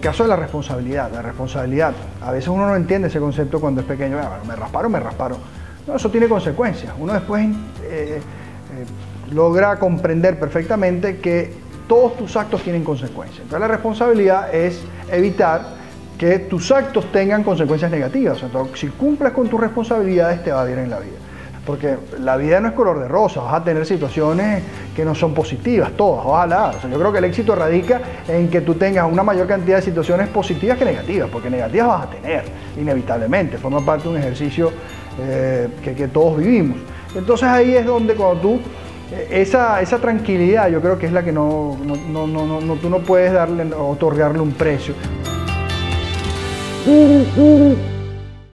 caso de la responsabilidad, a veces uno no entiende ese concepto cuando es pequeño. Me rasparon. No, eso tiene consecuencias. Uno después logra comprender perfectamente que todos tus actos tienen consecuencias. Entonces la responsabilidad es evitar que tus actos tengan consecuencias negativas. Entonces, si cumples con tus responsabilidades, te va bien en la vida. Porque la vida no es color de rosa, vas a tener situaciones que no son positivas, todas, ojalá. O sea, yo creo que el éxito radica en que tú tengas una mayor cantidad de situaciones positivas que negativas, porque negativas vas a tener, inevitablemente, forma parte de un ejercicio que todos vivimos. Entonces ahí es donde cuando tú, esa tranquilidad yo creo que es la que tú no puedes otorgarle un precio.